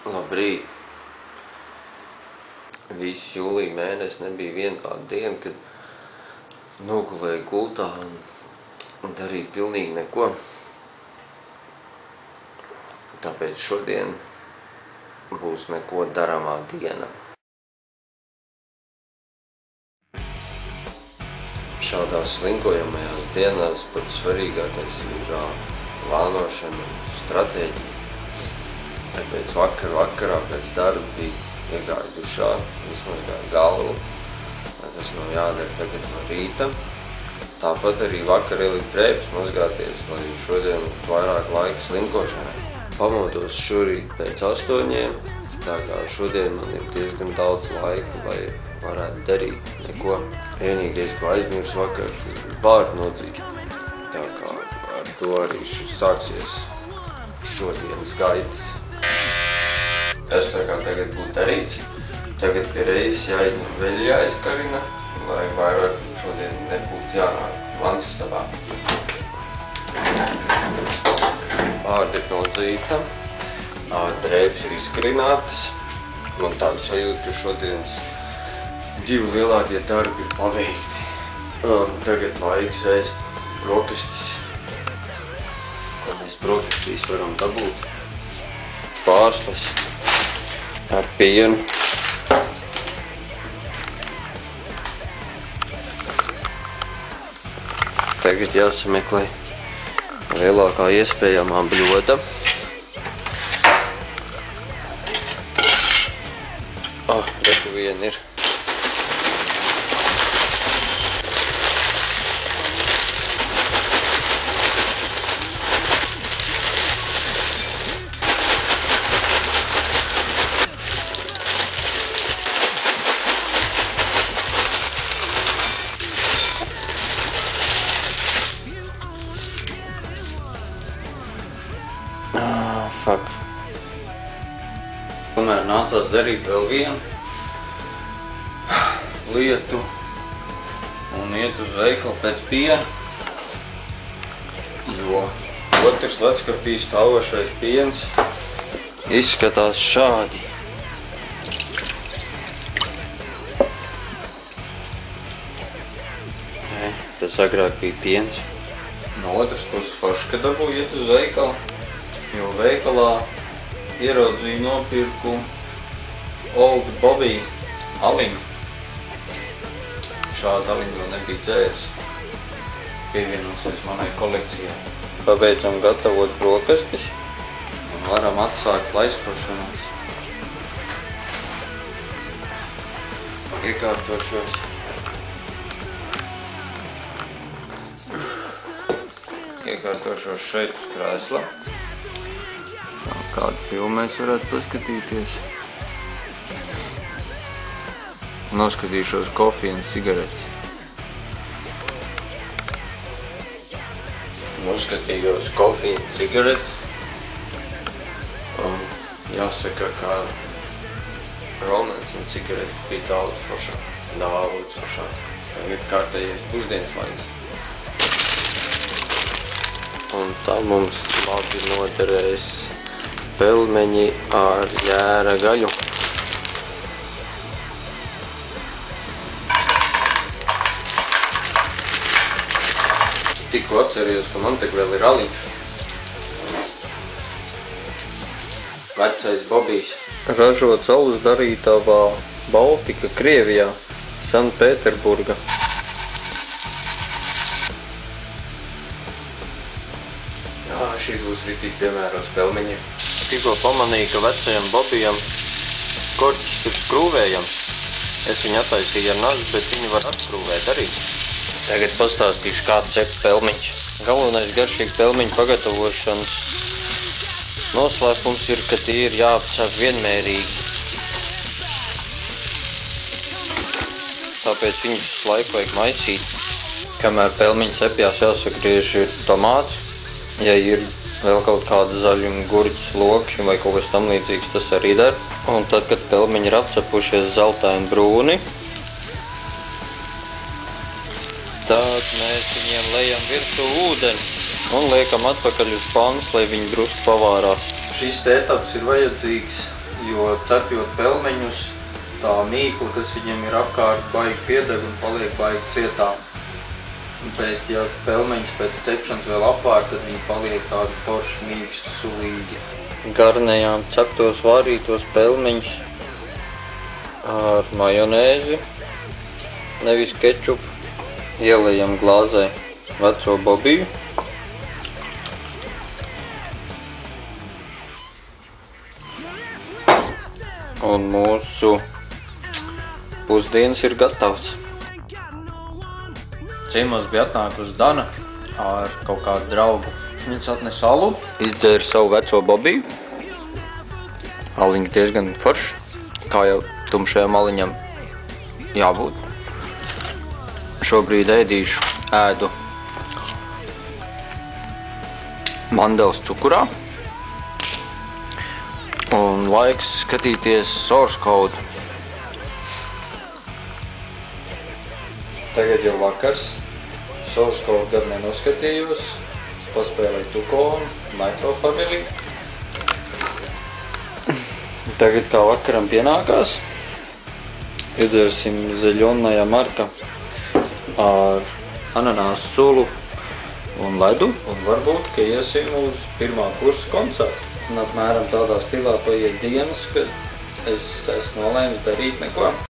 Labrīt! Visu jūlija mēnesi nebija viena tāda diena, kad nogulēju gultā un darīju pilnīgi neko. Tāpēc šodien būs neko darāmā diena. Šādās slinkojamajās dienās pats svarīgākais ir plānošana un stratēģija. Tāpēc vakarā pēc darba bija iegāju dušā, izmazgāju galvu, lai tas nav jādara tagad no rīta. Tāpat arī vakar ielikt drēbes mazgāties, lai šodien vairāk laika slinkošanai. Pamodos šorīt pēc 8, tā kā šodien man ir diezgan daudz laika, lai varētu darīt neko. Vienīgais, ko aizmirsu vakar, tas bija bārdu nodzīt. Tā kā ar to arī sāksies šodienas gaitas. Tas tā kā tagad būtu darīts. Tagad pie reizes jāizņem veļa jāizkarina, lai vairāk šodien nebūtu jārāk vansistabā. Bārda ir nodzīta, drēbes ir izkarinātas. Man tāda sajūta, ka šodienas 2 lielākie darbi ir paveikti. Tagad laiks ēst brokastis. Ko mēs brokastīs varam dabūt? Pārslas ar pienu. Tagad jāsameklē lielākā iespējamā bļoda. Reku viena ir. Fuck. Tomēr nācās darīt vēl vienu lietu un iet uz veikalu pēc piena, jo otrs leckarpī stāvošais piens izskatās šādi. Tas agrāk bija piens. No otras puses forši, ka dabūju iet uz veikalu. Jo veikalā ieraudzīju nopirku Old Bobby aliņu. Šādu aliņu vēl nebija dzēris. Pievienosies manai kolekcijai. Pabeidzam gatavot brokastis un varam atsākt laiskošanos. Iekārtošos šeit uz krēsla. Kādu filmu mēs varētu paskatīties. Noskatīšos kofiju un cigaretes. Noskatījos kofiju un cigaretes. Jāsaka, ka romans un cigaretes bija daudz foršāk. Tagad kārtējies pusdienas laiks. Un tā mums labi noderēs pelmeņi ar jēra gaļu. Tikko atcerījos, ka man te vēl ir aliņš. Vecais Bobijs. Ražots alus darītavā Baltika, Krievijā, Sanpēterburga. Šis būs ritīgi piemērots pelmeņiem. Tikko pamanīju, ka vecajam Bobijam korķis ir skrūvējams. Es viņu attaisīju ar nazi, bet viņu var atskrūvēt arī. Tagad pastāstīšu, kā cept pelmeņus. Galvenais garšīgi pelmeņu pagatavošanas noslēpums ir, ka tie ir jāapcep vienmērīgi. Tāpēc viņus laiku vajag maisīt. Kamēr pelmeņi cepjās, jāsagriež tomāts. Ja ir vēl kaut kāda zaļuma, gurķis, lokši vai kaut kas tam līdzīgs, tas arī der. Un tad, kad pelmeņi ir apcepušies zeltaini brūni, tad mēs viņiem lejam virsū ūdeni un liekam atpakaļ uz pannas, lai viņi drusku pavārās. Šis te etaps ir vajadzīgs, jo cepjot pelmeņus, tā mīkla, kas viņiem ir apkārt, baigi piedeg un paliek baigi cietā. Bet, ja pelmeņus pēc cepšanas vēl apār, tad viņi paliek tādi forši mīksti, sulīgi. Garnējām ceptos vārītos pelmeņus ar majonēzi, nevis kečupu. Ielejam glāzē veco bobiju. Un mūsu pusdienas ir gatavs. Ciemos bija atnākusi Dana ar kaut kādu draugu. Viņas atnes alu, izdzēra savu veco bobiju. Aliņa diezgan forša, kā jau tumšajam aliņam jābūt. Šobrīd ēdu mandeles cukurā. Un laiks skatīties source code. Tagad jau vakars. Source code gadu nenoskatījos. Paspēlēju Tukonu, Nitro Family. Tagad kā vakaram pienākās. Iedzersim zeļonajā marka ar ananāsu sulu un ledu. Un varbūt, ka iesim uz pirmā kursa koncertu. Un apmēram tādā stilā paiet dienas, kad es esmu nolēmis darīt neko.